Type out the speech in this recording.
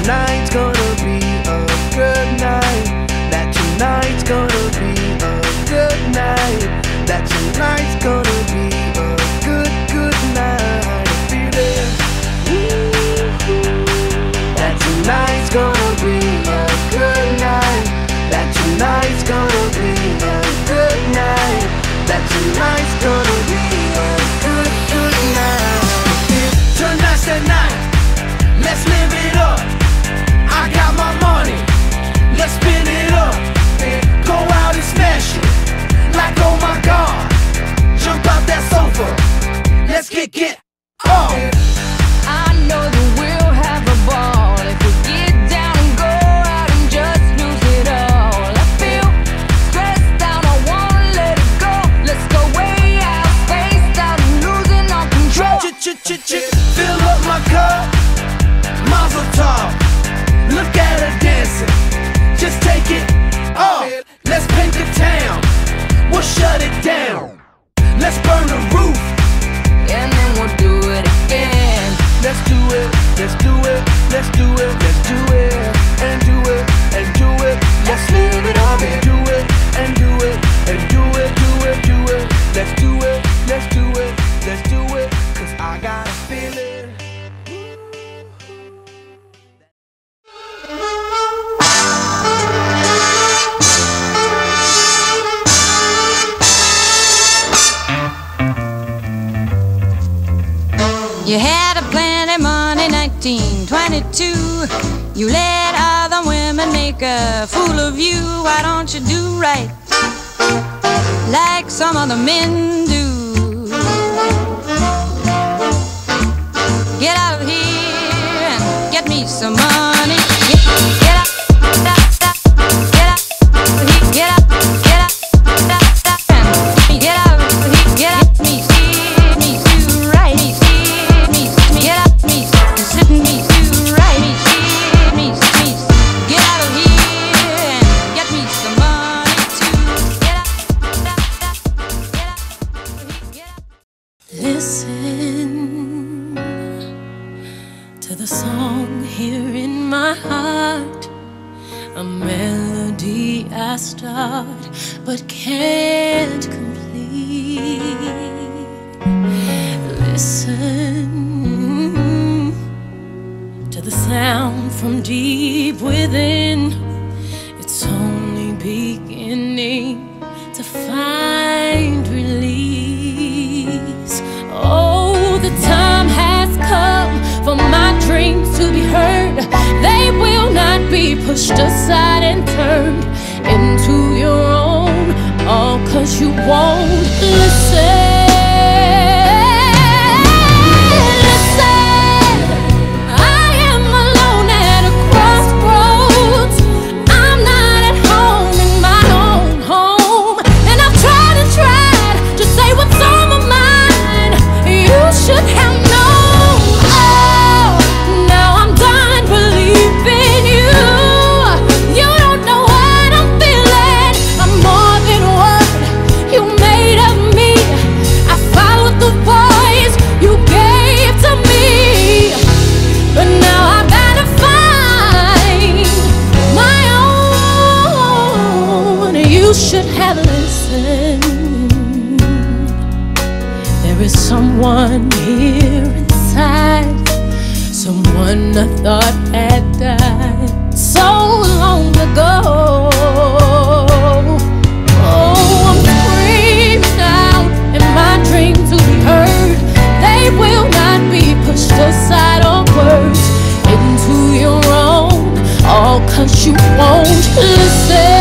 tonight's gonna be a good night. That tonight's gonna be a good night. That tonight's gonna be a good night. I feel it. That tonight's gonna be a good night. That tonight's gonna be a good night. That tonight's gonna be a good night. Tonight's the night. Let's live it up. I got my money. Let's spin it up. Go out and smash it. Like oh my God. Jump out that sofa. Let's get up. I know that we'll have a ball if we get down and go out and just lose it all. I feel stressed out, I wanna let it go. Let's go way out, spaced out and losing all control. Fill up my cup, Mazel tov. Look at her dancing, just take it off. Let's paint the town, we'll shut it down. Let's burn the roof, and then we'll do it again. let's do it, let's do it, let's do it, let's do it, and do it, and do it. Let's live it up and do it, and do it, and do it, do it, do it. Let's do it, let's do it, let's do it, 'cause I got a feeling. You had a plenty money, 1922. You let other women make a fool of you. Why don't you do right like some other men do? Get out of here and get me some money. Get out, get out, get out, get out, get out, and get out, get out, me, do right, get out, me, sit me, do right, me, get out of here and get me some money too. Get out, get out. Listen to the song here in my heart, a melody I start but can't complete. Listen to the sound from deep within. It's only beginning to find release. Oh, the time has come for my dreams to be heard. They will not be pushed aside and turned into your own, all 'cause you won't listen. Should have listened. There is someone here inside, someone I thought had died so long ago. Oh, I'm screaming out in my dream to be heard. They will not be pushed aside or words into your own, all 'cause you won't listen.